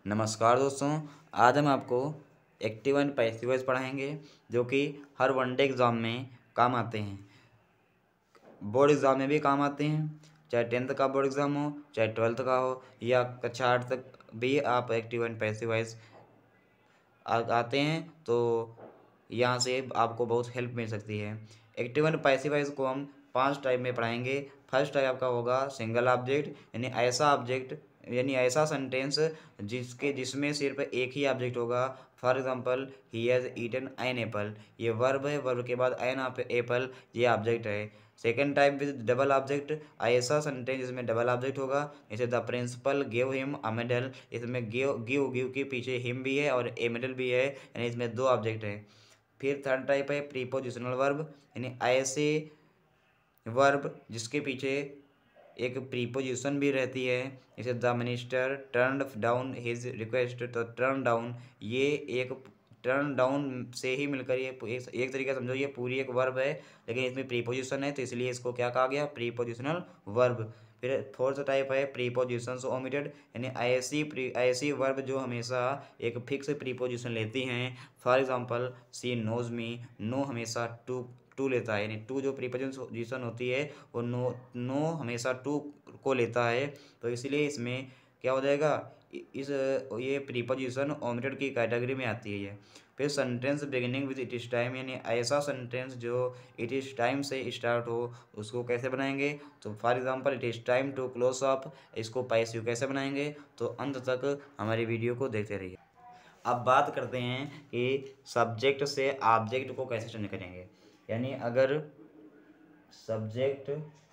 नमस्कार दोस्तों। आज हम आपको एक्टिव एंड पैसिव वॉइस पढ़ाएंगे जो कि हर वनडे एग्ज़ाम में काम आते हैं, बोर्ड एग्ज़ाम में भी काम आते हैं। चाहे 10th का बोर्ड एग्ज़ाम हो, चाहे 12th का हो या कक्षा 8 तक भी आप एक्टिव एंड पैसिव वॉइस आते हैं तो यहाँ से आपको बहुत हेल्प मिल सकती है। एक्टिव एंड पैसिव वॉइस को हम 5 टाइप में पढ़ाएंगे। फर्स्ट टाइप आपका होगा सिंगल ऑब्जेक्ट, यानी ऐसा ऑब्जेक्ट यानी ऐसा सेंटेंस जिसमें सिर्फ एक ही ऑब्जेक्ट होगा। For example, he has eaten an apple, ये वर्ब है, वर्ब के बाद एन एप्पल ये ऑब्जेक्ट है। Second type with double object, ऐसा सेंटेंस जिसमें डबल ऑब्जेक्ट होगा, जैसे the principal give him a medal, इसमें गिव के पीछे हिम भी है और ए मेडल भी है, यानी इसमें 2 ऑब्जेक्ट है। फिर थर्ड टाइप है प्रीपोजिशनल वर्ब, यानी ऐसे वर्ब जिसके पीछे एक प्रीपोजिशन भी रहती है, जैसे the minister turn down his request, तो टर्न डाउन ये एक टर्न डाउन से ही मिलकर ये एक तरीका समझो ये पूरी एक वर्ब है, लेकिन इसमें प्रीपोजिशन है तो इसलिए इसको क्या कहा गया, प्रीपोजिशनल वर्ब। फिर फोर्थ टाइप है प्रीपोजिशंस ओमिटेड, यानी ऐसी वर्ब जो हमेशा एक फिक्स प्रीपोजिशन लेती हैं। For example, she knows me, know हमेशा टू लेता है, यानी टू जो प्रीपोजिशन होती है वो नो हमेशा टू को लेता है, तो इसलिए इसमें क्या हो जाएगा, इस ये प्रीपोजिशन ओमिटेड की कैटेगरी में आती है ये। फिर sentence beginning with it is time, यानी ऐसा सेंटेंस जो इट इज टाइम से स्टार्ट हो, उसको कैसे बनाएंगे, तो for example it is time to close shop, इसको पैसिव कैसे बनाएंगे, तो अंत तक हमारी वीडियो को देखते रहिए। अब बात करते हैं कि सब्जेक्ट से ऑब्जेक्ट को कैसे चेंज करेंगे, यानी अगर सब्जेक्ट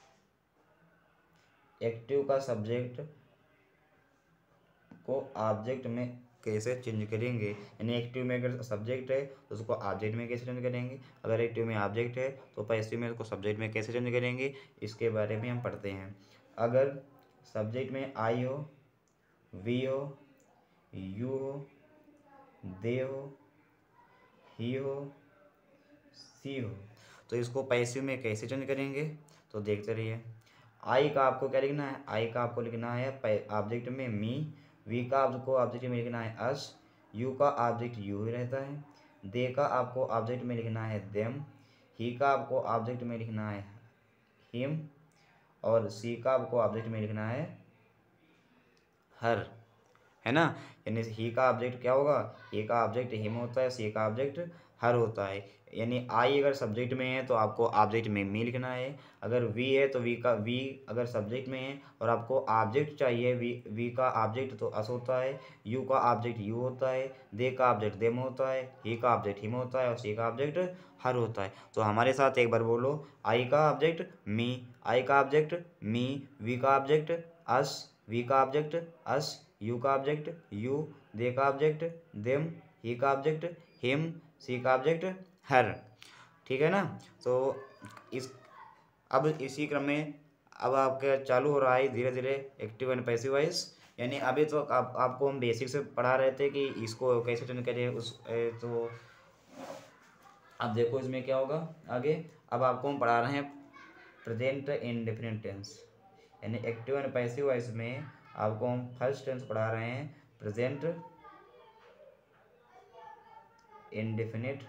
एक्टिव का सब्जेक्ट को ऑब्जेक्ट में कैसे चेंज करेंगे, यानी एक्टिव में अगर सब्जेक्ट है तो उसको ऑब्जेक्ट में कैसे चेंज करेंगे, अगर एक्टिव में ऑब्जेक्ट है तो पैसिव में उसको सब्जेक्ट में कैसे चेंज करेंगे, इसके बारे में हम पढ़ते हैं। अगर सब्जेक्ट में आई हो, वी हो, यू हो, दे हो, ही हो, सी हो, तो इसको पैसिव में कैसे चेंज करेंगे, तो देखते रहिए। आई का आपको क्या लिखना है, आई का आपको लिखना है ऑब्जेक्ट में मी, वी का आपको ऑब्जेक्ट में लिखना है अस, यू का ऑब्जेक्ट यू ही रहता है, दे का आपको ऑब्जेक्ट में लिखना है देम, ही का आपको ऑब्जेक्ट में लिखना है हिम, और सी का आपको ऑब्जेक्ट में लिखना है हर, है ना। यानी ही का ऑब्जेक्ट क्या होगा, ए का ऑब्जेक्ट हिम होता है, सी का ऑब्जेक्ट हर होता है। यानी आई अगर सब्जेक्ट में है तो आपको ऑब्जेक्ट में मी लिखना है, अगर वी है तो वी अगर सब्जेक्ट में है और आपको ऑब्जेक्ट चाहिए, वी का ऑब्जेक्ट तो अस होता है, यू का ऑब्जेक्ट यू होता है, दे का ऑब्जेक्ट देम होता है, ही का ऑब्जेक्ट हिम होता है और सी का ऑब्जेक्ट हर होता है। तो हमारे साथ एक बार बोलो, आई का ऑब्जेक्ट मी, आई का ऑब्जेक्ट मी, वी का ऑब्जेक्ट अस, वी का ऑब्जेक्ट अस, यू का ऑब्जेक्ट यू, दे का ऑब्जेक्ट देम, ही का ऑब्जेक्ट हिम, सी का ऑब्जेक्ट हर, ठीक है ना। तो इस अब इसी क्रम में अब आपका चालू हो रहा है धीरे धीरे एक्टिव एंड पैसिव वॉइस, यानी अभी तो आपको हम बेसिक से पढ़ा रहे थे कि इसको कैसे चेंज करें तो अब देखो इसमें क्या होगा आगे। अब आपको हम पढ़ा रहे हैं प्रेजेंट इंडेफिनिट टेंस, यानी एक्टिव एंड पैसिव वॉइस में आपको हम फर्स्ट टेंस पढ़ा रहे हैं, प्रेजेंट इंडेफिनिट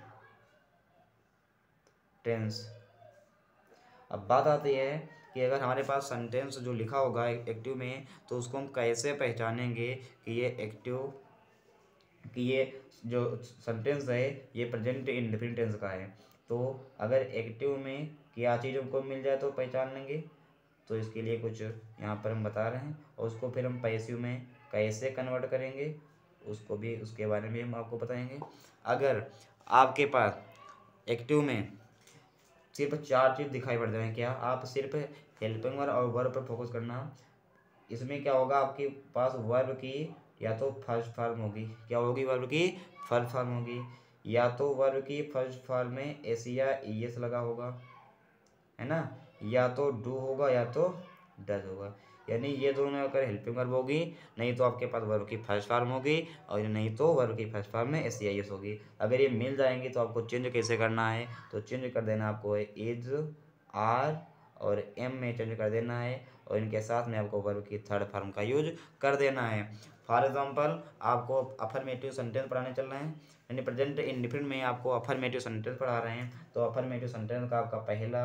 टेंस। अब बात आती है कि अगर हमारे पास सेंटेंस जो लिखा होगा एक्टिव में, तो उसको हम कैसे पहचानेंगे कि ये एक्टिव, कि ये जो सेंटेंस है ये प्रेजेंट इंडेफिनिट टेंस का है। तो अगर एक्टिव में क्या चीज़ हमको मिल जाए तो पहचान लेंगे, तो इसके लिए कुछ यहाँ पर हम बता रहे हैं, और उसको फिर हम पैसिव में कैसे कन्वर्ट करेंगे उसको भी, उसके बारे में हम आपको बताएंगे। अगर आपके पास एक्टिव में सिर्फ 4 चीज़ दिखाई पड़ जाए, क्या आप सिर्फ हेल्पिंग वर्ब और वर्ब पर फोकस करना, इसमें क्या होगा, आपके पास वर्ब की या तो फर्स्ट फॉर्म होगी, क्या होगी, वर्ब की फर्स्ट फॉर्म होगी, या तो वर्ब की फर्स्ट फॉर्म में एस या ईएस लगा होगा, है ना, या तो डू होगा या तो डज होगा, यानी ये दोनों अगर हेल्पिंग वर्ब होगी, नहीं तो आपके पास वर्ब की फर्स्ट फॉर्म होगी, और नहीं तो वर्ब की फर्स्ट फॉर्म में एस या ईएस होगी। अगर ये मिल जाएंगी तो आपको चेंज कैसे करना है, तो चेंज कर देना आपको इज, आर और एम में चेंज कर देना है, और इनके साथ में आपको वर्ब की थर्ड फॉर्म का यूज कर देना है। फॉर एग्जांपल आपको अफर्मेटिव सेंटेंस पढ़ाने चल रहे हैं, यानी प्रेजेंट इंडिफिनिट में आपको अफर्मेटिव सेंटेंस पढ़ा रहे हैं। तो अफर्मेटिव सेंटेंस का आपका पहला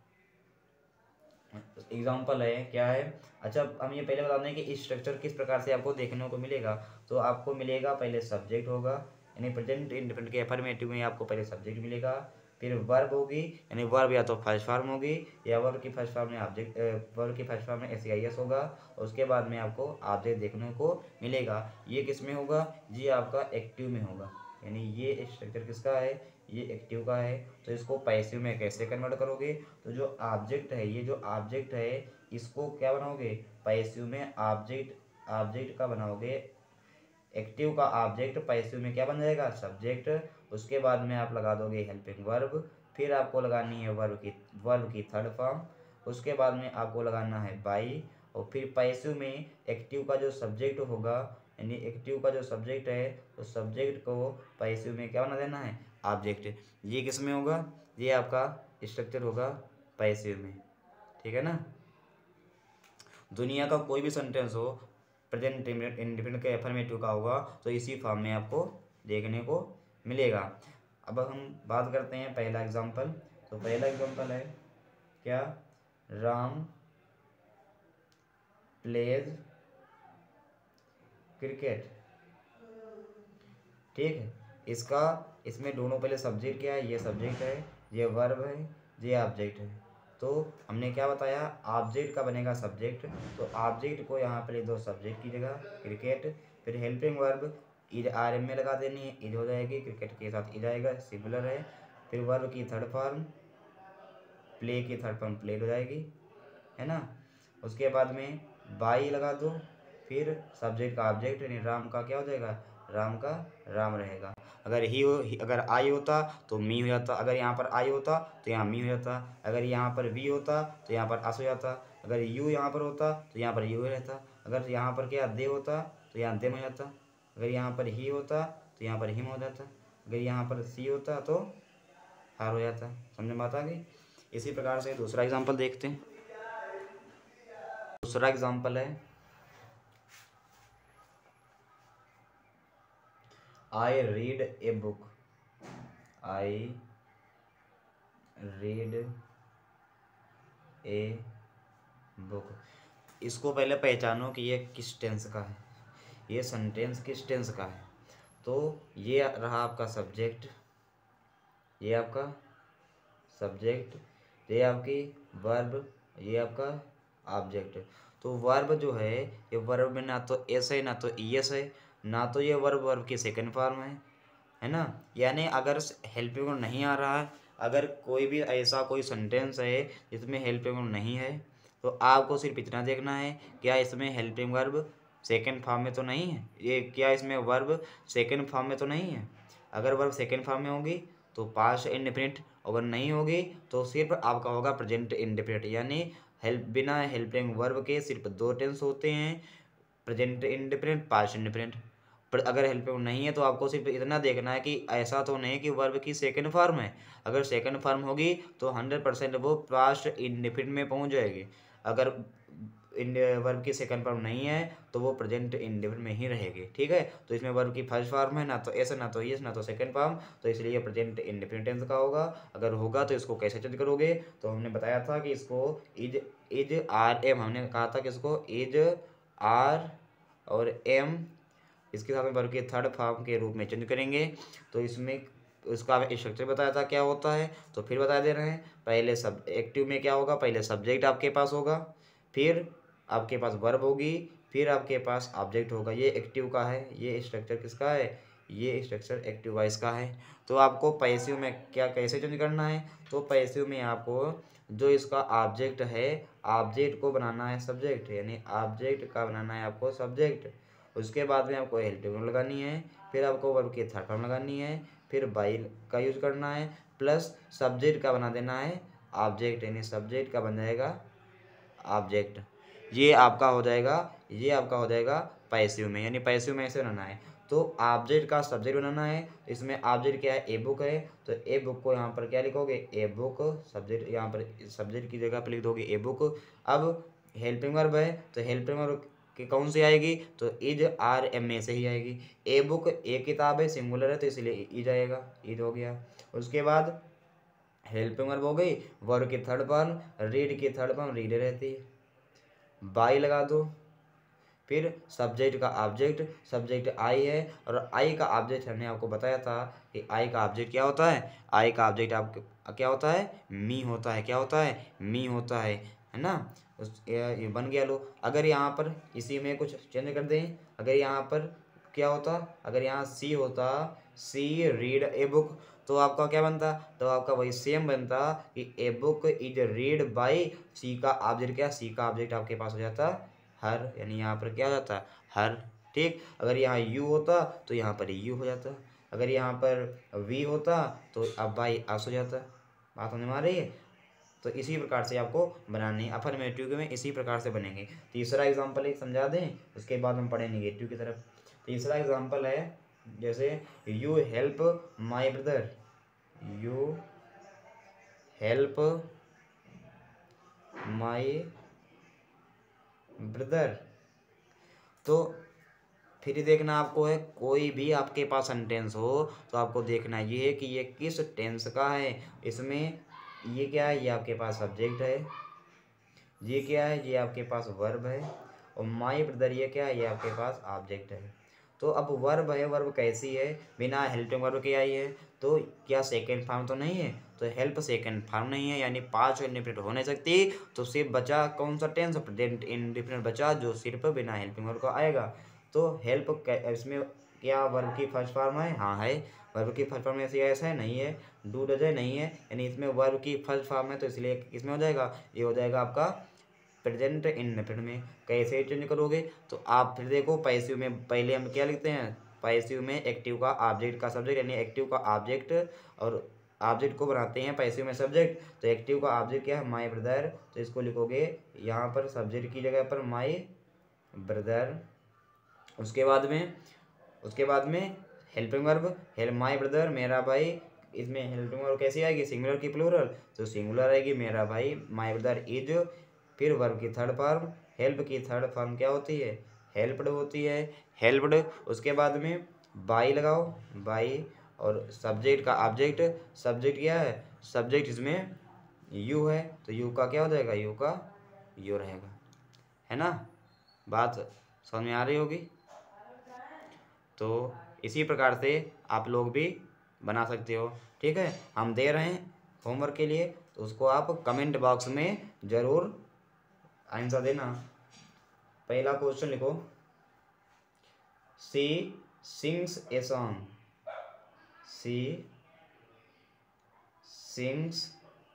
एग्जाम्पल है क्या है। अच्छा, हम ये पहले बता दें कि स्ट्रक्चर किस प्रकार से आपको देखने को मिलेगा। तो आपको मिलेगा पहले सब्जेक्ट होगा, यानी प्रेजेंट इंडिफिनिट के अफर्मेटिव में आपको पहले सब्जेक्ट मिलेगा, फिर वर्ब होगी, यानी वर्ब या तो फर्स्ट फॉर्म होगी या वर्ब की फर्स्ट फॉर्म में ऑब्जेक्ट, वर्ब की फर्स्ट फॉर्म में एस होगा। उसके बाद में आपको ऑब्जेक्ट देखने को मिलेगा। ये किस में होगा, ये आपका एक्टिव में होगा, यानी ये स्ट्रक्चर किसका है, ये एक्टिव का है। तो इसको पैसिव में कैसे कन्वर्ट करोगे, तो जो ऑब्जेक्ट है, ये जो ऑब्जेक्ट है इसको क्या बनाओगे, पैसिव में ऑब्जेक्ट, ऑब्जेक्ट का बनाओगे, एक्टिव का ऑब्जेक्ट पैसिव में क्या बन जाएगा, सब्जेक्ट। उसके बाद में आप लगा दोगे हेल्पिंग वर्ब, फिर आपको लगानी है वर्ब की थर्ड फॉर्म। उसके बाद में आपको लगाना है बाई, और फिर पैसिव में एक्टिव का जो सब्जेक्ट होगा, यानी एक्टिव का जो सब्जेक्ट है तो सब्जेक्ट को पैसिव में क्या बना देना है, ऑब्जेक्ट। ये किस में होगा, ये आपका स्ट्रक्चर होगा पैसिव में, ठीक है ना। दुनिया का कोई भी सेंटेंस हो प्रेजेंट इंडिफिनिट के अफर्मेटिव का होगा तो इसी फॉर्म में आपको देखने को मिलेगा। अब हम बात करते हैं पहला एग्जांपल। तो पहला एग्जांपल है क्या, राम प्लेज क्रिकेट, ठीक है। इसमें दोनों पहले सब्जेक्ट क्या है, ये सब्जेक्ट है, ये वर्ब है, ये ऑब्जेक्ट है। तो हमने क्या बताया, ऑब्जेक्ट का बनेगा सब्जेक्ट, तो ऑब्जेक्ट को यहाँ पर लिख दो सब्जेक्ट की जगह क्रिकेट, फिर helping verb is are am में लगा देनी है, इज हो जाएगी, क्रिकेट के साथ इज आएगा, सिंगुलर है। फिर वर्ब की थर्ड फॉर्म, प्ले की थर्ड फॉर्म प्लेड हो जाएगी, है ना। उसके बाद में बाई लगा दो, फिर सब्जेक्ट का ऑब्जेक्ट, यानी राम का क्या हो जाएगा, राम का राम रहेगा। अगर आई होता तो मी हो जाता, अगर यहाँ पर आई होता तो यहाँ मी हो जाता, अगर यहाँ पर वी होता तो यहाँ पर अस हो जाता, अगर यू यहाँ पर होता तो यहाँ पर यू हो रहता, अगर यहाँ पर क्या दे होता तो यहाँ देम हो जाता, अगर यहाँ पर ही होता तो यहाँ पर हिम हो जाता, अगर यहाँ पर सी होता तो हार हो जाता। समझ में बात आ गई। इसी प्रकार से दूसरा एग्जाम्पल देखते हैं। दूसरा एग्जाम्पल है, I read a book, I read a book. इसको पहले पहचानो कि ये किस टेंस का है, ये सेंटेंस किस टेंस का है। तो ये रहा आपका सब्जेक्ट, ये आपका सब्जेक्ट, ये आपकी वर्ब, ये आपका ऑब्जेक्ट। तो वर्ब जो है, ये वर्ब में ना तो एस है ना तो ईएस है, ना तो ये वर्ब की सेकंड फॉर्म है ना। यानी अगर हेल्पिंग वर्ब नहीं आ रहा है, अगर कोई भी ऐसा कोई सेंटेंस है जिसमें हेल्पिंग वर्ब नहीं है, तो आपको सिर्फ इतना देखना है क्या इसमें हेल्पिंग वर्ब सेकंड फॉर्म में तो नहीं है, ये क्या इसमें वर्ब सेकंड फॉर्म में तो नहीं है। अगर वर्ब सेकंड फॉर्म में होगी तो पास्ट इंडेफिनिट, अगर नहीं होगी तो सिर्फ आपका होगा प्रेजेंट इंडेफिनिट। यानी बिना हेल्पिंग वर्ब के सिर्फ दो टेंस होते हैं, प्रेजेंट इंडेफिनिट, पास्ट इंडेफिनिट। पर अगर हेल्पिंग नहीं है तो आपको सिर्फ इतना देखना है कि ऐसा तो नहीं कि वर्ब की सेकंड फॉर्म है। अगर सेकंड फॉर्म होगी तो 100% वो पास्ट इंडेफिनिट में पहुंच जाएगी। अगर वर्ब की सेकंड फॉर्म नहीं है तो वो प्रेजेंट इंडेफिनिट में ही रहेगी, ठीक है। तो इसमें वर्ब की फर्स्ट फॉर्म है, ना तो एस ना तो यस ना तो सेकंड फॉर्म, तो इसलिए प्रेजेंट इंडेफिनिट टेंस का होगा। अगर होगा तो इसको कैसे चेंज करोगे, तो हमने बताया था कि इसको इज आर एम, हमने कहा था कि इसको इज आर और एम इसके साथ में वर्ब के थर्ड फॉर्म के रूप में चेंज करेंगे। तो इसमें उसका स्ट्रक्चर बताया था क्या होता है, तो फिर बता दे रहे हैं। पहले सब एक्टिव में क्या होगा, पहले सब्जेक्ट आपके पास होगा, फिर आपके पास वर्ब होगी, फिर आपके पास ऑब्जेक्ट होगा। ये एक्टिव का है, ये स्ट्रक्चर किसका है, ये स्ट्रक्चर एक्टिव वॉइस का है। तो आपको पैसिव में क्या कैसे चेंज करना है, तो पैसिव में आपको जो इसका ऑब्जेक्ट है, ऑब्जेक्ट को बनाना है सब्जेक्ट, यानी ऑब्जेक्ट का बनाना है आपको सब्जेक्ट। उसके बाद में आपको हेल्पिंग वर्ब लगानी है, फिर आपको वर्ब की थर्ड फॉर्म लगानी है, फिर बाई का यूज करना है, प्लस सब्जेक्ट का बना देना है ऑब्जेक्ट, यानी सब्जेक्ट का बन जाएगा ऑब्जेक्ट। ये आपका हो जाएगा, ये आपका हो जाएगा पैसिव में, यानी पैसिव में ऐसे बनाना है। तो ऑब्जेक्ट का सब्जेक्ट बनाना है, इसमें ऑब्जेक्ट क्या है, ए बुक है, तो ए बुक को यहाँ पर क्या लिखोगे, ए बुक, सब्जेक्ट यहाँ पर सब्जेक्ट की जगह पर लिख दोगे ए बुक। अब हेल्पिंग वर्ब है तो हेल्पिंग वर्ब कि कौन सी आएगी, तो इज आर एम ए से ही आएगी। ए बुक एक किताब है, सिंगुलर है तो इसलिए इज आएगा, इज हो गया। उसके बाद हेल्पिंग वर्ब हो गई, वर्ब की थर्ड फॉर्म, रीड की थर्ड फॉर्म रीड रहती है, बाई लगा दो। फिर सब्जेक्ट का ऑब्जेक्ट, सब्जेक्ट आई है और आई का ऑब्जेक्ट हमने आपको बताया था कि आई का ऑब्जेक्ट क्या होता है, आई का ऑब्जेक्ट आपके क्या होता है, मी होता है, क्या होता है, मी होता है ना। ये बन गया। लो अगर यहाँ पर इसी में कुछ चेंज कर दें, अगर यहाँ पर क्या होता, अगर यहाँ सी होता, सी रीड ए बुक, तो आपका क्या बनता, तो आपका वही सेम बनता कि a book is read by she का ऑब्जेक्ट क्या, सी का ऑब्जेक्ट आपके पास हो जाता हर, यानी यहाँ पर क्या हो जाता है हर। ठीक, अगर यहाँ यू होता तो यहाँ पर यू हो जाता, अगर यहाँ पर वी होता तो अब बाई आस हो जाता। बात समझ में आ रही है। तो इसी प्रकार से आपको बनानी है, अफर्मेटिव में इसी प्रकार से बनेंगे। तीसरा एग्जांपल एक समझा दें, उसके बाद हम पढ़े नेगेटिव की तरफ। तीसरा एग्जांपल है जैसे you help my brother, you help my brother. तो फिर देखना आपको है, कोई भी आपके पास सेंटेंस हो तो आपको देखना ये है कि ये किस टेंस का है। इसमें ये क्या है, ये आपके पास सब्जेक्ट है, ये क्या है, ये आपके पास वर्ब है, और माई ब्रदर ये क्या है, ये आपके पास ऑब्जेक्ट है। तो अब वर्ब है, वर्ब कैसी है, बिना हेल्पिंग वर्ब के आई है, तो क्या सेकेंड फॉर्म तो नहीं है, तो हेल्प सेकेंड फॉर्म नहीं है, यानी पांच इंडिपेंडेंट हो नहीं सकती। तो सिर्फ बचा कौन सा टेंस, प्रेजेंट इंडिपेंडेंट बचा, जो सिर्फ बिना हेल्पिंग वर्ब का आएगा। तो हेल्प इसमें क्या वर्ब की फर्स्ट फॉर्म है, हाँ है। वर्ब की फर्स्ट फॉर्म ऐसी ऐसा है, नहीं है। डू डज है, नहीं है, यानी इसमें वर्ब की फर्स्ट फॉर्म है तो इसलिए इसमें हो जाएगा, ये हो जाएगा आपका प्रेजेंट इंडेफिनिट में। कैसे चेंज करोगे, तो आप फिर देखो पैसिव में पहले हम क्या लिखते हैं, पैसिव में एक्टिव का ऑब्जेक्ट का सब्जेक्ट, यानी एक्टिव का ऑब्जेक्ट और ऑब्जेक्ट को बनाते हैं पैसिव में सब्जेक्ट। तो एक्टिव का ऑब्जेक्ट क्या है, माई ब्रदर, तो इसको लिखोगे यहाँ पर सब्जेक्ट की जगह पर माई ब्रदर। उसके बाद में helping verb, help my brother मेरा भाई, इसमें हेल्पिंग वर्ब कैसी आएगी, सिंगुलर की प्लूरल, तो सिंगुलर आएगी मेरा भाई, माई ब्रदर इज। फिर वर्ब की थर्ड फॉर्म, हेल्प की थर्ड फॉर्म क्या होती है, हेल्प्ड होती है, हेल्प्ड। उसके बाद में बाई लगाओ, बाई, और सब्जेक्ट का ऑब्जेक्ट, सब्जेक्ट क्या है, सब्जेक्ट इसमें यू है, तो यू का क्या हो जाएगा, यू का यू रहेगा, है ना। बात समझ में आ रही होगी। तो इसी प्रकार से आप लोग भी बना सकते हो। ठीक है, हम दे रहे हैं होमवर्क के लिए, तो उसको आप कमेंट बॉक्स में ज़रूर आंसर देना। पहला क्वेश्चन लिखो, she sings a song, she sings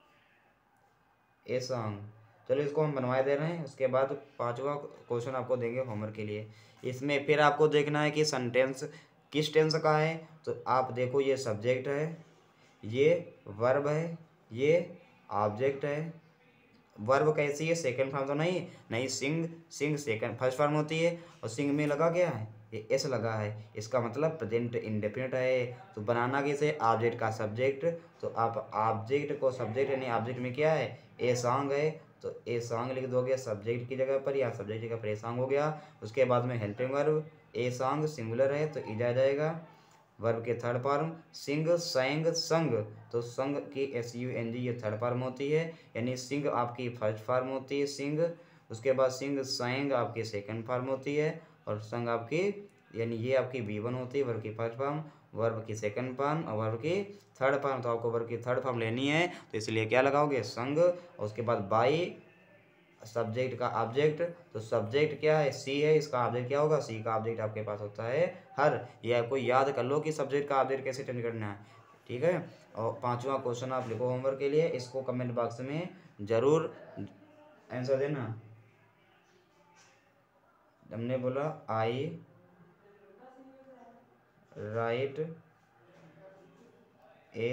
a song. चलो इसको हम बनवाए दे रहे हैं। उसके बाद पांचवा क्वेश्चन आपको देंगे होमवर्क के लिए। इसमें फिर आपको देखना है कि सेंटेंस किस टेंस का है। तो आप देखो, ये सब्जेक्ट है, ये वर्ब है, ये ऑब्जेक्ट है। वर्ब कैसी है, सेकंड फॉर्म तो नहीं, नहीं sing, sing second first form होती है, और सिंग में लगा क्या है, ये एस लगा है, इसका मतलब प्रेजेंट इंडेफिनिट है। तो बनाना कैसे, ऑब्जेक्ट का सब्जेक्ट, तो आप ऑब्जेक्ट को सब्जेक्ट, यानी ऑब्जेक्ट में क्या है, ए सॉन्ग है, तो ए सॉन्ग लिख दोगे सब्जेक्ट की जगह पर, या सब्जेक्ट की जगह पर ए सॉन्ग हो गया। उसके बाद में helping verb, a song singular है तो इज आ जाएगा। वर्ब के थर्ड फॉर्म, सिंग सैंग संग, तो संग की SUNG ये थर्ड फॉर्म होती है, यानी सिंग आपकी फर्स्ट फॉर्म होती है, सिंग। उसके बाद सिंग सैंग आपकी सेकंड फॉर्म होती है, और संग आपकी, यानी ये आपकी V1 होती है, वर्ब की फर्स्ट फॉर्म, वर्ब की सेकंड फॉर्म और वर्ब की थर्ड फॉर्म। तो आपको वर्ब की थर्ड फॉर्म लेनी है, तो इसलिए क्या लगाओगे, संग। और उसके बाद बाई, सब्जेक्ट का ऑब्जेक्ट, तो सब्जेक्ट क्या है, सी है, इसका ऑब्जेक्ट क्या होगा, सी का ऑब्जेक्ट आपके पास होता है हर। ये आपको याद कर लो कि सब्जेक्ट का ऑब्जेक्ट कैसे चेंज करना है। ठीक है, और पांचवा क्वेश्चन आप लिखो होमवर्क के लिए, इसको कमेंट बॉक्स में जरूर आंसर देना। हमने बोला आई राइट ए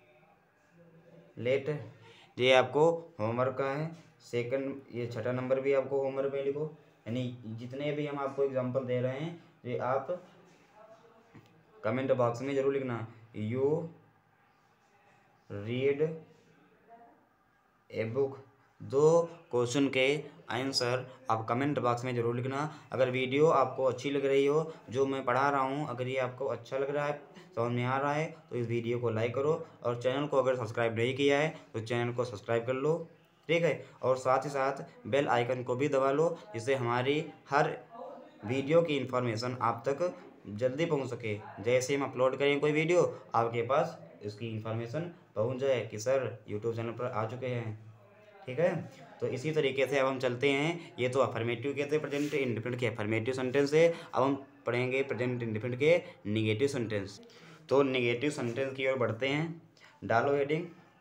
लेट, ये आपको होमवर्क का है। सेकंड, ये छठा नंबर भी आपको होमवर्क में लिखो, यानी जितने भी हम आपको एग्जांपल दे रहे हैं ये आप कमेंट बॉक्स में जरूर लिखना। यू रीड ए बुक, दो क्वेश्चन के आंसर आप कमेंट बॉक्स में ज़रूर लिखना। अगर वीडियो आपको अच्छी लग रही हो, जो मैं पढ़ा रहा हूँ, अगर ये आपको अच्छा लग रहा है, समझ में आ रहा है, तो इस वीडियो को लाइक करो और चैनल को अगर सब्सक्राइब नहीं किया है तो चैनल को सब्सक्राइब कर लो, ठीक है। और साथ ही साथ बेल आइकन को भी दबा लो, जिससे हमारी हर वीडियो की इन्फॉर्मेशन आप तक जल्दी पहुंच सके। जैसे हम अपलोड करें कोई वीडियो, आपके पास इसकी इन्फॉर्मेशन पहुंच जाए कि सर यूट्यूब चैनल पर आ चुके हैं, ठीक है। तो इसी तरीके से अब हम चलते हैं। ये तो अफर्मेटिव के थे, प्रेजेंट इंडिफिनिट के अफर्मेटिव सेंटेंस है। अब हम पढ़ेंगे प्रेजेंट इंडिफिनिट के निगेटिव सेंटेंस। तो निगेटिव सेंटेंस की ओर बढ़ते हैं। डालो हेडिंग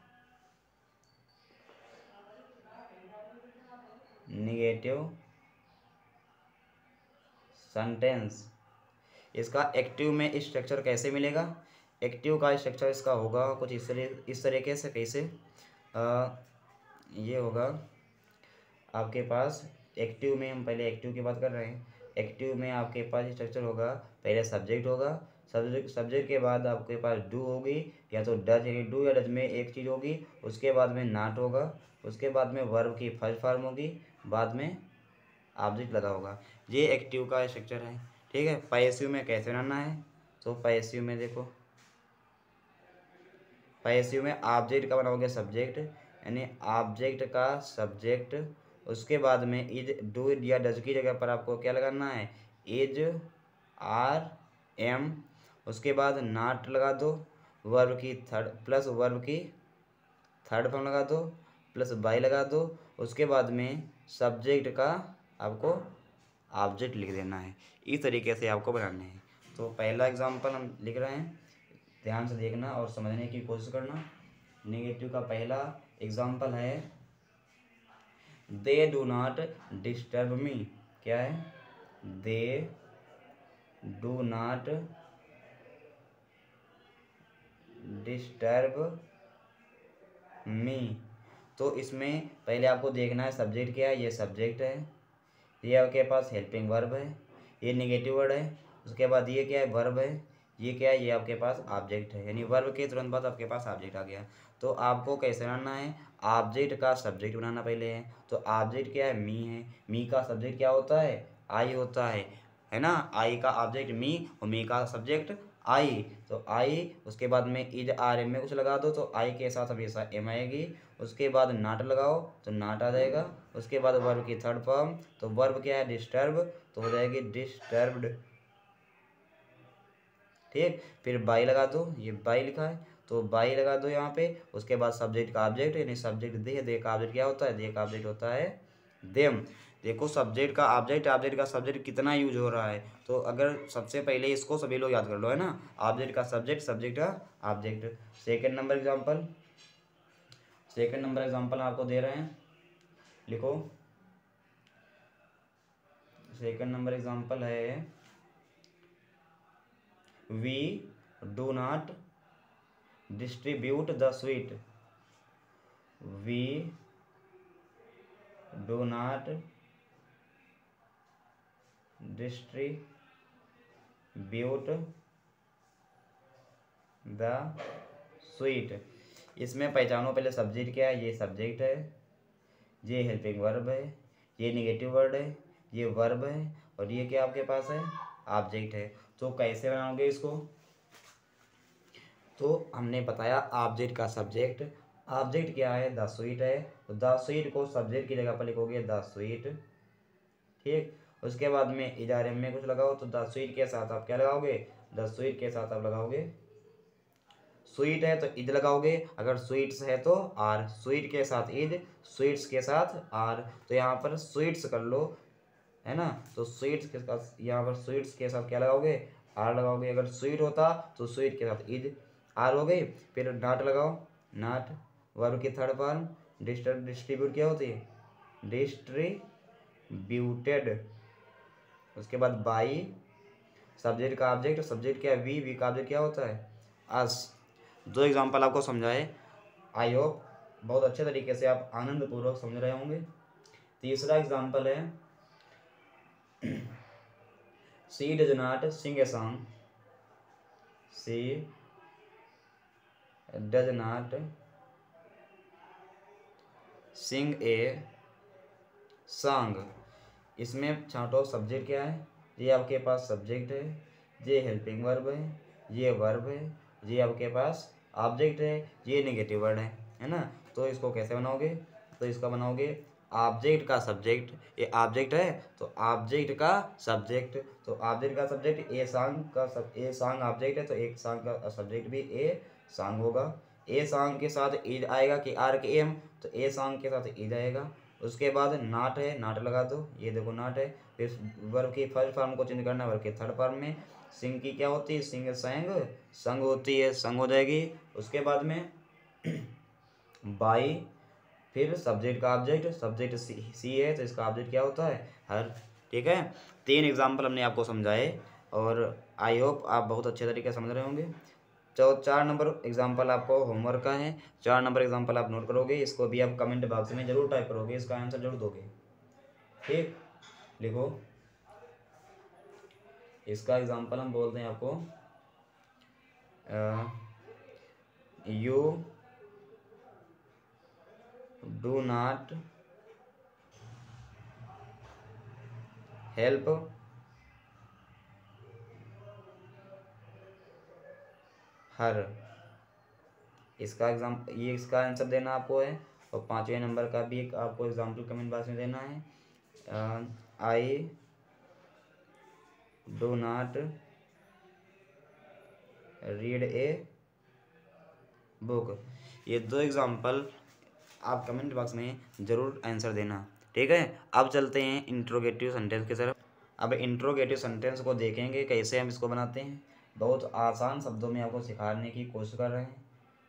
निगेटिव सेंटेंस। इसका एक्टिव में स्ट्रक्चर कैसे मिलेगा? एक्टिव का स्ट्रक्चर इसका होगा कुछ इस तरीके से। कैसे? ये होगा आपके पास एक्टिव में, हम पहले एक्टिव की बात कर रहे हैं। एक्टिव में आपके पास स्ट्रक्चर होगा, पहले सब्जेक्ट होगा, सब्जेक्ट के बाद आपके पास डू होगी, या तो डज, डू या डज में एक चीज़ होगी। उसके बाद में नॉट होगा, उसके बाद में वर्ब की फर्स्ट फॉर्म होगी, बाद में ऑब्जेक्ट लगा होगा। ये एक्टिव का स्ट्रक्चर है, ठीक है। पैसिव में कैसे बनाना है? तो पैसिव में देखो, पैसिव में ऑब्जेक्ट का बनाओगे सब्जेक्ट, यानी ऑब्जेक्ट का सब्जेक्ट। उसके बाद में इज, डू या डज की जगह पर आपको क्या लगाना है? Is, are, am. उसके बाद नॉट लगा दो, वर्ब की थर्ड प्लस वर्ब की थर्ड फॉर्म लगा दो, प्लस बाई लगा दो। उसके बाद में सब्जेक्ट का आपको ऑब्जेक्ट लिख देना है। इस तरीके से आपको बनाने हैं। तो पहला एग्जांपल हम लिख रहे हैं, ध्यान से देखना और समझने की कोशिश करना। नेगेटिव का पहला एग्जांपल है, they do not disturb me. क्या है? They do not disturb me. तो इसमें पहले आपको देखना है सब्जेक्ट क्या है। ये सब्जेक्ट है, ये आपके पास हेल्पिंग वर्ब है, ये नेगेटिव वर्ड है। उसके बाद ये क्या है? वर्ब है। ये क्या है? ये आपके पास ऑब्जेक्ट है, यानी वर्ब के तुरंत बाद आपके पास ऑब्जेक्ट आ गया। तो आपको कैसे बनाना है? ऑब्जेक्ट का सब्जेक्ट बनाना पहले है। तो ऑब्जेक्ट क्या है? मी है। मी का सब्जेक्ट क्या होता है? आई होता है ना। आई का ऑब्जेक्ट मी और मी का सब्जेक्ट आई। तो आई, उसके बाद में इज, आर, एम में कुछ लगा दो तो आई के साथ हमेशा एम आएगी। उसके बाद नॉट लगाओ तो नॉट आ जाएगा। उसके बाद वर्ब की थर्ड फॉर्म, तो वर्ब क्या है? डिस्टर्ब, तो हो जाएगी डिस्टर्ब्ड, ठीक। फिर बाई लगा दो, ये बाई लिखा है तो बाई लगा दो यहाँ पे। उसके बाद सब्जेक्ट का ऑब्जेक्ट, यानी सब्जेक्ट दे, दे का ऑब्जेक्ट क्या होता है? दे का ऑब्जेक्ट होता है देम। देखो सब्जेक्ट का ऑब्जेक्ट, ऑब्जेक्ट का सब्जेक्ट कितना यूज हो रहा है। तो अगर सबसे पहले इसको सभी लोग याद कर लो, है ना। ऑब्जेक्ट का सब्जेक्ट, सब्जेक्ट का object. Second number example, second number example आपको दे रहे हैं, लिखो। सेकेंड नंबर एग्जाम्पल है, we do not distribute the sweet. We do not distribute the sweet. इसमें पहचानो पहले सब्जेक्ट क्या है। ये सब्जेक्ट है, ये हेल्पिंग वर्ब है, ये नेगेटिव वर्ड है, ये वर्ब है, और ये क्या आपके पास है? ऑब्जेक्ट है। तो कैसे बनाओगे इसको? तो हमने बताया ऑब्जेक्ट का सब्जेक्ट, ऑब्जेक्ट क्या है? द स्वीट है। तो द स्वीट को सब्जेक्ट की जगह पर लिखोगे द स्वीट, ठीक। उसके बाद में इजारे में कुछ लगाओ तो द स्वीट के साथ आप क्या लगाओगे? द स्वीट के साथ आप लगाओगे, स्वीट है तो इज लगाओगे। अगर स्वीट्स है तो आर, स्वीट के साथ इज, स्वीट्स के साथ आर। तो यहाँ पर स्वीट्स कर लो, है ना। तो स्वीट्स के साथ, यहाँ पर स्वीट्स के साथ क्या लगाओगे? आर लगाओगे। अगर स्वीट होता तो स्वीट के साथ इज, आर हो गई। फिर नॉट लगाओ, नॉट, वर्ब की थर्ड फॉर्म। डिस्ट्रीब्यूट क्या होती है? डिस्ट्रीब्यूटेड। उसके बाद बाई, सब्जेक्ट का ऑब्जेक्ट, सब्जेक्ट क्या है? वी का ऑब्जेक्ट क्या होता है? अस। दो एग्जांपल आपको समझाए, आई होप बहुत अच्छे तरीके से आप आनंद पूर्वक समझ रहे होंगे। तीसरा एग्जांपल है, she does not sing a song. She does not sing a song. इसमें छांटो सब्जेक्ट क्या है, ये आपके पास सब्जेक्ट है, ये हेल्पिंग वर्ब है, ये वर्ब है, ये आपके पास ऑब्जेक्ट है, ये नेगेटिव वर्ड है ना। तो इसको कैसे बनाओगे, तो इसका बनाओगे ऑब्जेक्ट का सब्जेक्ट, ये ऑब्जेक्ट है तो ऑब्जेक्ट का सब्जेक्ट, तो ऑब्जेक्ट का सब्जेक्ट ए सॉन्ग का ए सॉन्ग ऑब्जेक्ट है तो एक सॉन्ग का सब्जेक्ट भी ए सॉन्ग होगा। ए सॉन्ग के साथ इज आएगा कि आर के एम, तो ए सॉन्ग के साथ इज आएगा। उसके बाद नाट है, नाट लगा दो, ये देखो नाट है। फिर वर्ब की फर्स्ट फॉर्म को चेंज करना है, वर्ब के थर्ड फॉर्म में सिंग की क्या होती है, सिंग संग संग होती है, संग हो जाएगी। उसके बाद में बाई, फिर सब्जेक्ट का ऑब्जेक्ट, सब्जेक्ट सी है तो इसका ऑब्जेक्ट क्या होता है, हर। ठीक है, 3 एग्जाम्पल हमने आपको समझाए और आई होप आप बहुत अच्छे तरीके से समझ रहे होंगे। 4 नंबर एग्जाम्पल आपको होमवर्क का है, 4 नंबर एग्जाम्पल आप नोट करोगे, इसको भी आप कमेंट बॉक्स में जरूर टाइप करोगे, इसका आंसर जरूर दोगे। ठीक, लिखो इसका एग्जाम्पल हम बोलते हैं आपको you do not help her. इसका ये इसका आंसर देना आपको है। और 5वें नंबर का भी एक आपको एग्जाम्पल कमेंट बॉक्स में देना है, I do not read a book. ये 2 एग्जाम्पल आप कमेंट बॉक्स में ज़रूर आंसर देना। ठीक है, अब चलते हैं इंट्रोगेटिव सेंटेंस की तरफ। अब इंट्रोगेटिव सेंटेंस को देखेंगे कैसे हम इसको बनाते हैं। बहुत आसान शब्दों में आपको सिखाने की कोशिश कर रहे हैं।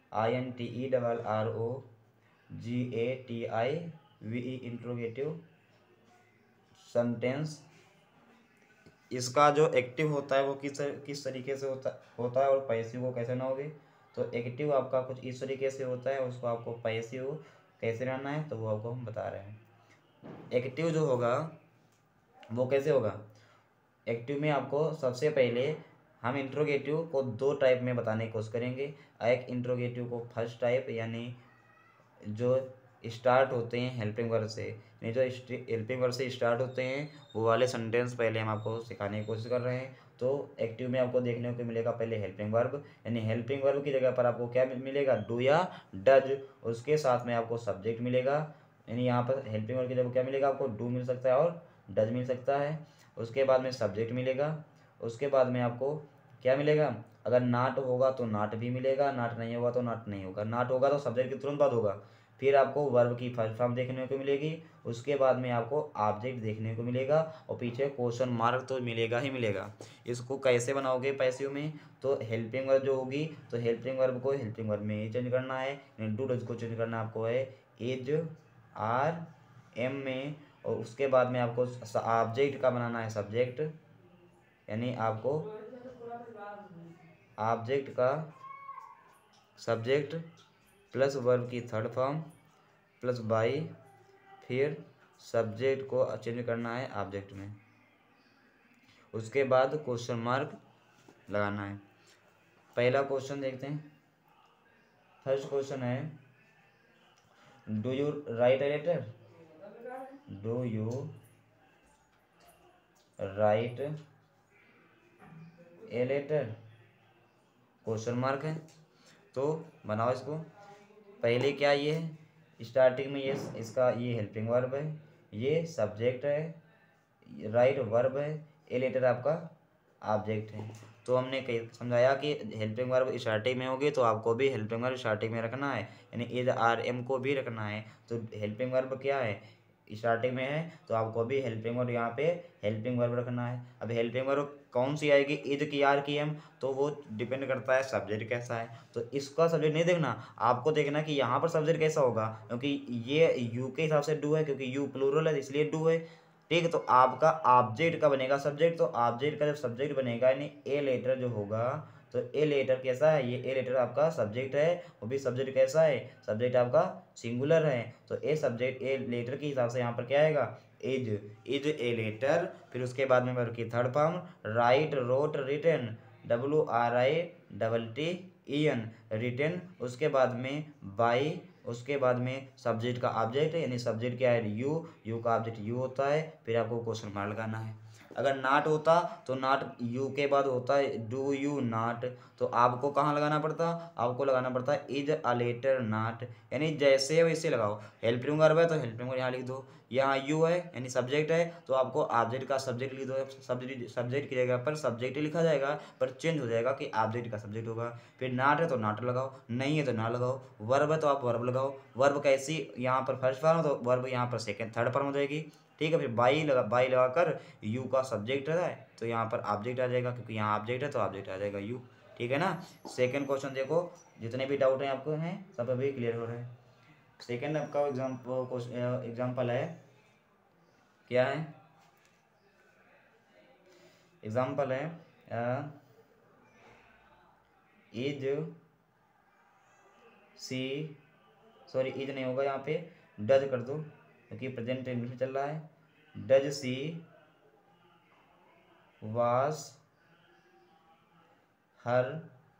INTERROGATIVE interrogative sentence. इसका जो एक्टिव होता है वो किस तरीके से होता है और पैसिव को कैसे बनाओगे। तो एक्टिव आपका कुछ इस तरीके से होता है, उसको आपको पैसिव कैसे बनाना है तो वो आपको हम बता रहे हैं। एक्टिव जो होगा वो कैसे होगा, एक्टिव में आपको सबसे पहले हम इंट्रोगेटिव को 2 टाइप में बताने की कोशिश करेंगे। एक इंट्रोगेटिव को फर्स्ट टाइप यानी जो स्टार्ट होते हैं हेल्पिंग वर्ब से, यानी जो हेल्पिंग वर्ब से स्टार्ट होते हैं वो वाले सेंटेंस पहले हम आपको सिखाने की कोशिश कर रहे हैं। तो एक्टिव में आपको देखने को मिलेगा पहले हेल्पिंग वर्ब, यानी हेल्पिंग वर्ब की जगह पर आपको क्या मिलेगा, डू या डज। उसके साथ में आपको सब्जेक्ट मिलेगा, यानी यहाँ पर हेल्पिंग वर्ब की जगह क्या मिलेगा, आपको डू मिल सकता है और डज मिल सकता है। उसके बाद में सब्जेक्ट मिलेगा। उसके बाद में आपको क्या मिलेगा, अगर नाट होगा तो नाट भी मिलेगा, नाट नहीं होगा तो नाट नहीं होगा। नाट होगा तो सब्जेक्ट की तुरंत बाद होगा। फिर आपको वर्ब की फर्स्ट फॉर्म देखने को मिलेगी। उसके बाद में आपको ऑब्जेक्ट देखने को मिलेगा और पीछे क्वेश्चन मार्क तो मिलेगा ही मिलेगा। इसको कैसे बनाओगे पैसिव में, तो हेल्पिंग वर्ब जो होगी तो हेल्पिंग वर्ब को हेल्पिंग वर्ब में ही चेंज करना है, डू डज को चेंज करना आपको है इज आर एम में। और उसके बाद में आपको ऑब्जेक्ट का बनाना है सब्जेक्ट, यानी आपको ऑब्जेक्ट का सब्जेक्ट प्लस वर्ब की थर्ड फॉर्म प्लस बाई, फिर सब्जेक्ट को चेंज करना है ऑब्जेक्ट में। उसके बाद क्वेश्चन मार्क लगाना है। पहला क्वेश्चन देखते हैं। फर्स्ट क्वेश्चन है, do you write a letter, do you write a letter, question mark है। तो बनाओ इसको। पहले क्या ये है, स्टार्टिंग में ये इसका ये हेल्पिंग वर्ब है, ये सब्जेक्ट है, राइट वर्ब है, ए लेटर आपका ऑब्जेक्ट है। तो हमने समझाया कि हेल्पिंग वर्ब स्टार्टिंग में होगी तो आपको भी हेल्पिंग वर्ब स्टार्टिंग में रखना है, यानी इज आर एम को भी रखना है। तो हेल्पिंग वर्ब क्या है, स्टार्टिंग में है तो आपको भी हेल्पिंग वर्ब यहाँ पे हेल्पिंग वर्ब रखना है। अब हेल्पिंग वर्ब कौन सी आएगी, इज की आर की एम, तो वो डिपेंड करता है सब्जेक्ट कैसा है। तो इसका सब्जेक्ट नहीं देखना, आपको देखना कि यहाँ पर सब्जेक्ट कैसा होगा, क्योंकि ये यू के हिसाब से डू है, क्योंकि यू प्लूरल है इसलिए डू है। ठीक है, तो आपका ऑब्जेक्ट का बनेगा सब्जेक्ट, तो ऑब्जेक्ट का जब सब्जेक्ट बनेगा यानी ए लेटर जो होगा, तो ए लेटर कैसा है, ये ए लेटर आपका सब्जेक्ट है, वो भी सब्जेक्ट कैसा है, सब्जेक्ट आपका सिंगुलर है। तो ए सब्जेक्ट ए लेटर के हिसाब से यहाँ पर क्या आएगा, इज, इज ए लेटर। फिर उसके बाद में वर्ब की third form write, wrote, written, WRITTEN, written. उसके बाद में बाई, उसके बाद में सब्जेक्ट का ऑब्जेक्ट है, यानी सब्जेक्ट क्या है यू, यू का ऑब्जेक्ट यू होता है, फिर आपको क्वेश्चन मार्क लगाना है। अगर नॉट होता तो नॉट यू के बाद होता है डू यू नॉट, तो आपको कहाँ लगाना पड़ता, आपको लगाना पड़ता है इज अ लेटर नॉट, यानी जैसे है वैसे लगाओ। हेल्पिंग वर्ब है तो हेल्पिंग वर्ब यहाँ लिख दो, यहाँ यू है यानी सब्जेक्ट है तो आपको ऑब्जेक्ट का सब्जेक्ट लिख दो, सब्जेक्ट की जगह पर सब्जेक्ट ही लिखा जाएगा पर चेंज हो जाएगा कि ऑब्जेक्ट का सब्जेक्ट होगा। फिर नॉट है तो नॉट लगाओ, नहीं है तो ना लगाओ। वर्ब है तो आप वर्ब लगाओ, वर्ब कैसी यहाँ पर फर्स्ट फॉर्म तो वर्ब यहाँ पर सेकंड थर्ड फॉर्म हो जाएगी, ठीक है। फिर बाई लगाकर यू का सब्जेक्ट है तो यहाँ पर ऑब्जेक्ट आ जाएगा, क्योंकि यहाँ ऑब्जेक्ट है तो ऑब्जेक्ट आ जाएगा यू, ठीक है ना। सेकंड क्वेश्चन देखो, जितने भी डाउट हैं आपको हैं सब अभी क्लियर हो रहे हैं। सेकंड आपका एग्जाम्पल है, क्या है एग्जाम्पल है इज सी, सॉरी इज नहीं होगा यहाँ पे डज कर दो क्योंकि प्रेजेंट टेंस में चल रहा है। Does she wash her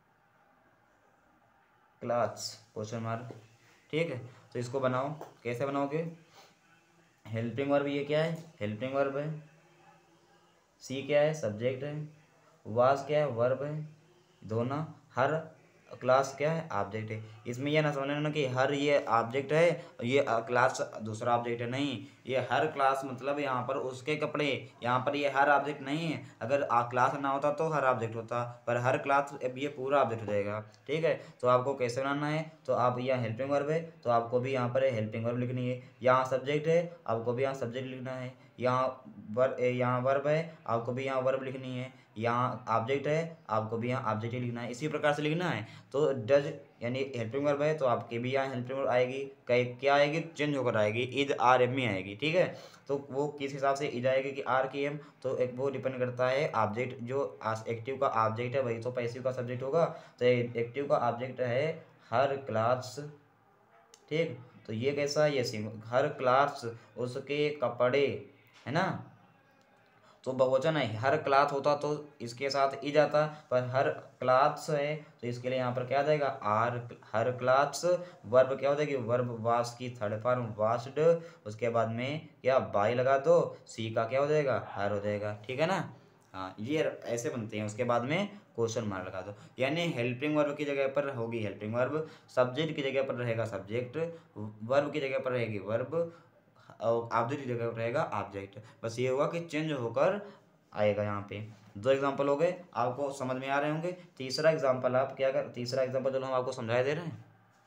clothes question mark, ठीक है। तो इसको बनाओ, कैसे बनाओगे, हेल्पिंग वर्ब ये क्या है हेल्पिंग वर्ब है, सी क्या है सब्जेक्ट है, वाज क्या है वर्ब है, दोनों, हर क्लास क्या है ऑब्जेक्ट है। इसमें यह ना समझना ना कि हर ये ऑब्जेक्ट है ये क्लास दूसरा ऑब्जेक्ट है, नहीं, ये हर क्लास मतलब यहाँ पर उसके कपड़े, यहाँ पर ये हर ऑब्जेक्ट नहीं है। अगर क्लास ना होता तो हर ऑब्जेक्ट होता, पर हर क्लास अब ये पूरा ऑब्जेक्ट हो जाएगा, ठीक है। तो आपको कैसे बनाना है, तो आप यहाँ हेल्पिंग वर्ब है तो आपको भी यहाँ पर हेल्पिंग वर्ब लिखनी है, यहाँ सब्जेक्ट है आपको भी यहाँ सब्जेक्ट लिखना है, यहाँ वर्ब है आपको भी यहाँ वर्ब लिखनी है, यहाँ ऑब्जेक्ट है आपको भी यहाँ ऑब्जेक्ट ही लिखना है, इसी प्रकार से लिखना है। तो डज यानी हेल्पिंग वर्ब है तो आपके भी यहाँ हेल्पिंग वर्ब आएगी, क्या आएगी चेंज होकर आएगी, इज आर एम में आएगी, ठीक है। तो वो किस हिसाब से इज आएगी कि आर की एम, तो एक वो डिपेंड करता है ऑब्जेक्ट, जो एक्टिव का ऑब्जेक्ट है वही तो पैसिव का सब्जेक्ट होगा। तो एक्टिव का ऑब्जेक्ट है हर क्लास, ठीक। तो ये कैसा, ये हर क्लास उसके कपड़े, है ना। तो बहुवचन है, हर क्लाथ होता तो इसके साथ ई जाता, पर हर क्लाथ्स है तो इसके लिए यहाँ पर क्या आ जाएगा आर, हर क्लाथ्स। वर्ब क्या हो जाएगी वर्ब वाश की थर्ड फॉर्म वाश्ड, उसके बाद में क्या बाई लगा दो, सी का क्या हो जाएगा हर हो जाएगा, ठीक है ना। हाँ ये ऐसे बनते हैं, उसके बाद में क्वेश्चन मार्क लगा दो, यानी हेल्पिंग वर्ब की जगह पर होगी हेल्पिंग वर्ब, सब्जेक्ट की जगह पर रहेगा सब्जेक्ट, वर्ब की जगह पर रहेगी वर्ब, और ऑब्जेक्ट की जगह पर रहेगा ऑब्जेक्ट। बस ये हुआ कि चेंज होकर आएगा यहाँ पे। दो एग्जांपल हो गए, आपको समझ में आ रहे होंगे। तीसरा एग्जांपल आप क्या कर, तीसरा एग्जांपल चलो हम आपको समझाए दे रहे हैं,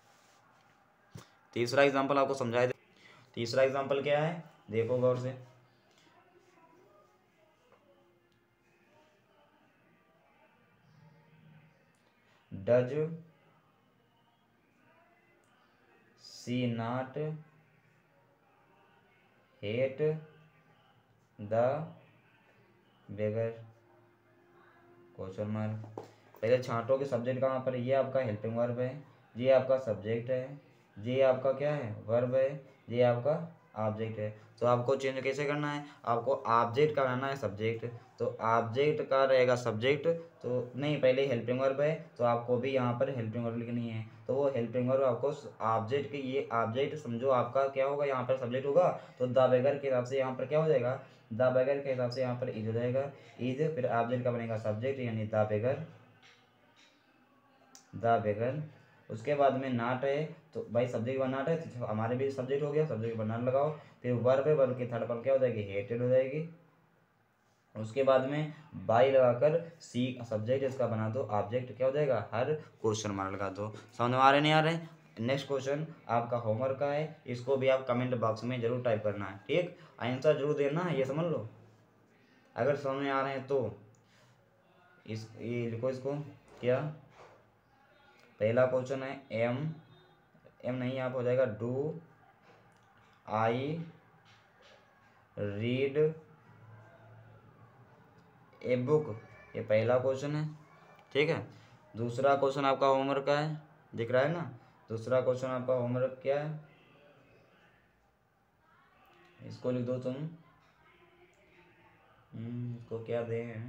तीसरा एग्जांपल आपको समझाए दे। तीसरा एग्जांपल क्या है देखो गौर से, does she not hate the beggar question mark. पहले छांटो के सब्जेक्ट कहाँ पर, ये आपका हेल्पिंग वर्ब है, ये आपका सब्जेक्ट है, ये आपका क्या है वर्ब है, ये आपका ऑब्जेक्ट है। तो आपको चेंज कैसे करना है, आपको ऑब्जेक्ट का बनाना है सब्जेक्ट, तो ऑब्जेक्ट का रहेगा सब्जेक्ट, तो नहीं पहले हेल्पिंग वर्ब है तो आपको भी यहाँ पर हेल्पिंग वर्ब लिखनी है। तो वो हेल्पिंग वर्ब आपको ऑब्जेक्ट के, ये ऑब्जेक्ट समझो आपका क्या होगा यहाँ पर सब्जेक्ट होगा, तो द बेगर के हिसाब से यहाँ पर क्या हो जाएगा द बेगर के हिसाब से यहाँ पर इज हो जाएगा, इज फिर ऑब्जेक्ट का बनेगा सब्जेक्ट यानी द बेगर, द बेगर। उसके बाद में नाट है तो भाई सब्जेक्ट व नाट है तो हमारे भी सब्जेक्ट हो गया, सब्जेक्ट पर नाट लगाओ। फिर वर्ब है, वर्ब की थर्ड फॉर्म क्या हो जाएगी हेटेड हो जाएगी। उसके बाद में बाई लगाकर सी सब्जेक्ट इसका बना दो ऑब्जेक्ट क्या हो जाएगा हर, क्वेश्चन मार्क लगा दो। समझ में आ रहे नहीं आ रहे। नेक्स्ट क्वेश्चन आपका होमवर्क का है, इसको भी आप कमेंट बॉक्स में जरूर टाइप करना है, ठीक। आंसर जरूर देना है, ये समझ लो। अगर समझ में आ रहे हैं तो ये लिखो इसको, क्या पहला क्वेश्चन है एम, एम नहीं आप हो जाएगा do I read a book, ये पहला क्वेश्चन है, ठीक है। दूसरा क्वेश्चन आपका होमवर्क का है, दिख रहा है ना। दूसरा क्वेश्चन आपका होमवर्क क्या है, इसको लिख दो तुम, इसको क्या दें,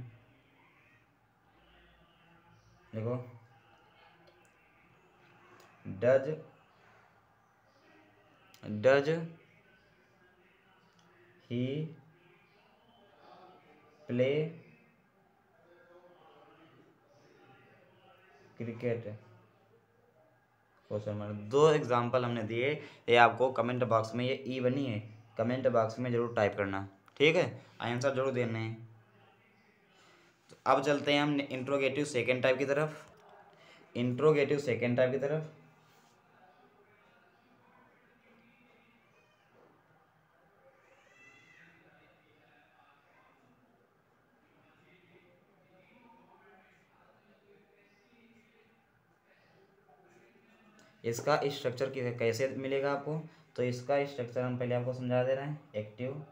देखो does does he play cricket, question mark. 2 example हमने दिए, ये आपको कमेंट बॉक्स में, ये ई बनी है, कमेंट बॉक्स में जरूर टाइप करना, ठीक है, आंसर जरूर देने हैं। तो अब चलते हैं हम इंट्रोगेटिव सेकेंड टाइप की तरफ। इंट्रोगेटिव सेकेंड टाइप की तरफ इसका स्ट्रक्चर कैसे मिलेगा आपको, तो इसका स्ट्रक्चर हम पहले आपको समझा दे रहे हैं, एक्टिव,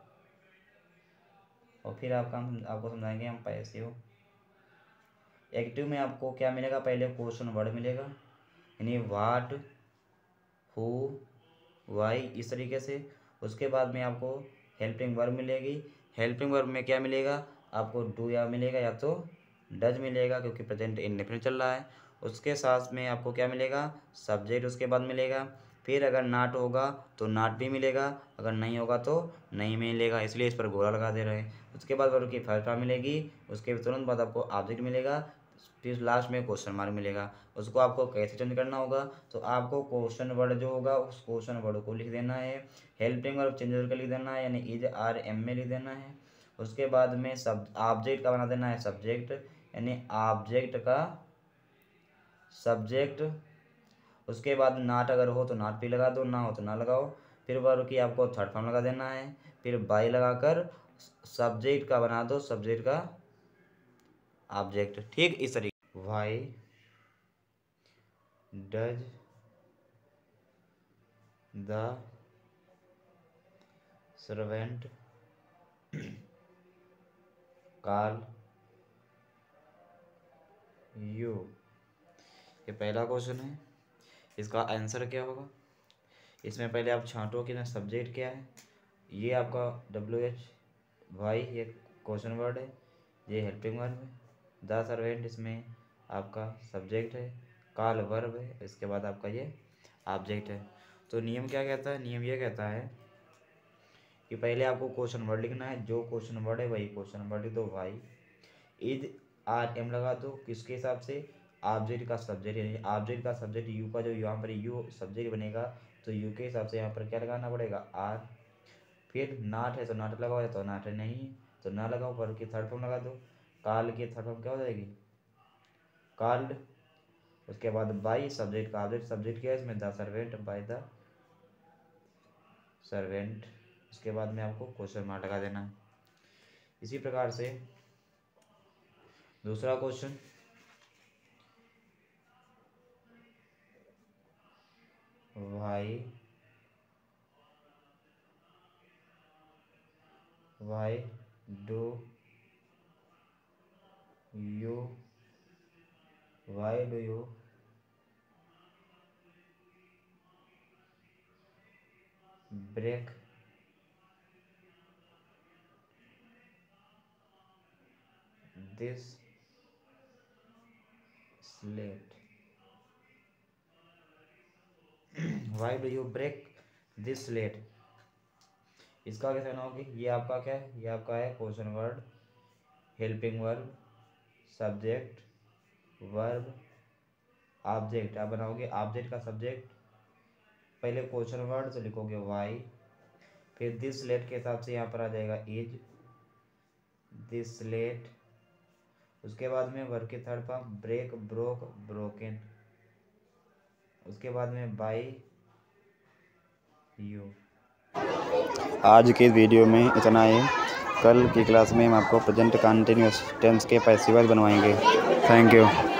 और फिर आपको समझाएंगे हम पैसिव। एक्टिव में आपको क्या मिलेगा, पहले क्वेश्चन वर्ड मिलेगा, यानी व्हाट, हु, वाई, इस तरीके से। उसके बाद में आपको हेल्पिंग वर्ब मिलेगी। हेल्पिंग वर्ब में क्या मिलेगा आपको, डू या मिलेगा या तो डज मिलेगा, क्योंकि प्रेजेंट इंडेफिनिट चल रहा है। उसके साथ में आपको क्या मिलेगा, सब्जेक्ट उसके बाद मिलेगा। फिर अगर नाट होगा तो नाट भी मिलेगा, अगर नहीं होगा तो नहीं मिलेगा, इसलिए इस पर गोला लगा दे रहे हैं। उसके बाद वर्ब की फर्स्ट फॉर्म मिलेगी, उसके तुरंत बाद आपको ऑब्जेक्ट मिलेगा, फिर लास्ट में क्वेश्चन मार्क मिलेगा। उसको आपको कैसे चेंज करना होगा, तो आपको क्वेश्चन वर्ड जो होगा उस क्वेश्चन वर्ड को लिख देना है, हेल्पिंग वर्ब चेंज करके लिख देना है, यानी इज आर एम में लिख देना है। उसके बाद में सब ऑब्जेक्ट का बना देना है सब्जेक्ट, यानी ऑब्जेक्ट का सब्जेक्ट। उसके बाद नाट अगर हो तो नाट भी लगा दो, ना हो तो ना लगाओ। फिर वर्ब की आपको थर्ड फॉर्म लगा देना है, फिर बाई लगाकर सब्जेक्ट का बना दो, सब्जेक्ट का ऑब्जेक्ट, ठीक इस तरीके। Why does the servant call you, ये पहला क्वेश्चन है, इसका आंसर क्या होगा। इसमें पहले आप छांटो कि ना सब्जेक्ट क्या है, ये आपका WH ये क्वेश्चन वर्ड है, ये हेल्पिंग वर्ब है, द सर्वेंट इसमें आपका सब्जेक्ट है, कॉल वर्ब है, इसके बाद आपका ये ऑब्जेक्ट है। तो नियम क्या कहता है, नियम ये कहता है कि पहले आपको क्वेश्चन वर्ड लिखना है, जो क्वेश्चन वर्ड है वही क्वेश्चन वर्ड लिख दो। वाई इज आर एम लगा दो, किसके हिसाब से, ऑब्जेक्ट का सब्जेक्ट, यानी ऑब्जेक्ट का सब्जेक्ट यू का जो यहाँ पर यू सब्जेक्ट बनेगा, तो यू के हिसाब से यहाँ पर क्या लगाना पड़ेगा, आर। फिर नाट है तो नाट लगाओ, या तो नाट है नहीं तो ना लगाओ, वर्ब की थर्ड फॉर्म लगा दो। कॉल की थर्ड फॉर्म क्या हो जाएगी, कॉल्ड। उसके बाद बाई सब्जेक्ट का ऑब्जेक्ट, सब्जेक्ट क्या है इसमें, the servant, by the servant. उसके बाद में आपको क्वेश्चन मार्क लगा देना है। इसी प्रकार से दूसरा question, why do you break this slate, why do you break this slate, इसका क्या कहना होगी, ये आपका क्या है, ये आपका है question word, helping verb, subject, verb, object. आप बनाओगे ऑब्जेक्ट का सब्जेक्ट, पहले क्वेश्चन वर्ड तो लिखोगे वाई, फिर दिस स्लेट के हिसाब से यहाँ पर आ जाएगा इज दिस स्लेट। उसके बाद में वर्ब की third form, break, broke, broken. उसके बाद में बाई यू। आज की वीडियो में इतना ही, कल की क्लास में हम आपको प्रेजेंट कंटिन्यूअस टेंस के पैसिव वॉइस बनवाएंगे। Thank you.